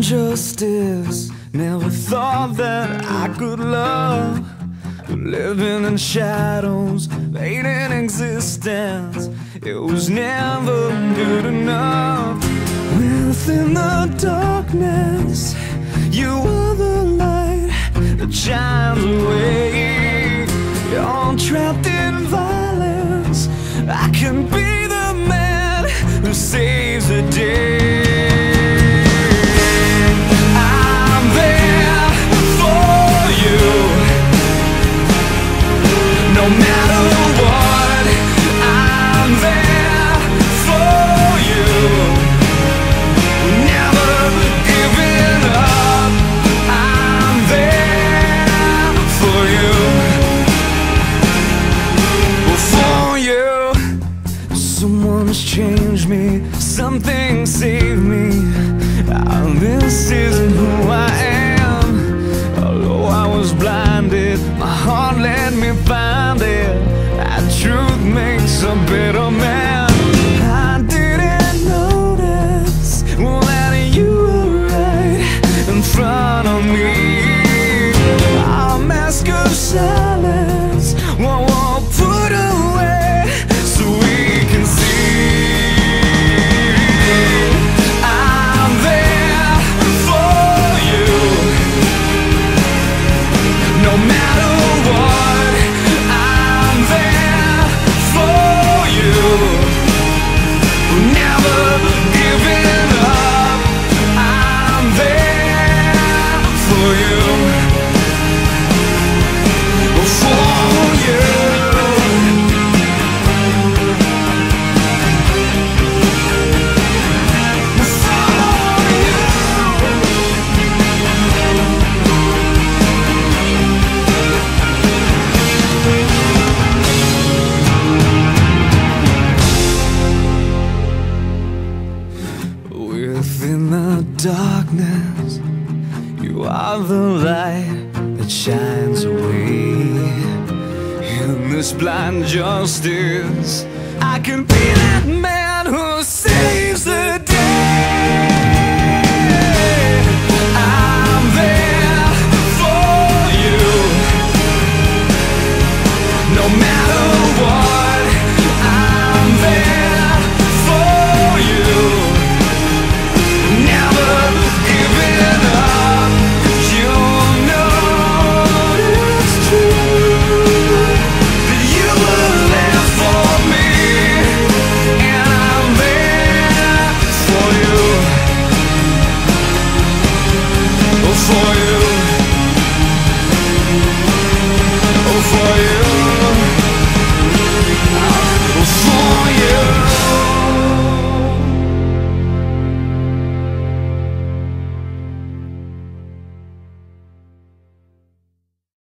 justice. Never thought that I could love. Living in shadows, hating existence. It was never good enough. Within the darkness, you are the light that shines away. You're trapped in violence. I can be the man who saves the day. I'm there for you, no matter what. I'm there for you, never giving up. I'm there for you, for you. Someone's changed me, something saved me. This isn't who I am. Although I was blinded, my heart let me find it. That truth makes a better man. I didn't notice that you were right in front of me. Our mask of silence won't put away so we can see. I'm there for you, no matter what. I'm there for you, never giving up. I'm there for you, for you. Within the darkness, you are the light that shines away. In this blind justice, I can be that man who saves.